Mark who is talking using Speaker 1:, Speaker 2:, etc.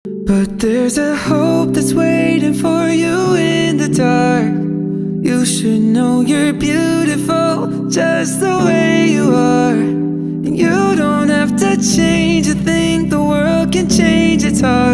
Speaker 1: But there's a hope that's waiting for you in the dark. You should know you're beautiful just the way you are. And you don't have to change a thing, the world can change its heart.